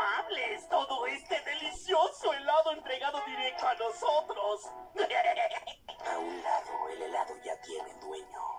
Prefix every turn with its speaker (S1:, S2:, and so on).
S1: amables. Todo este delicioso helado entregado directo a nosotros.
S2: A un lado, el helado ya tiene dueño.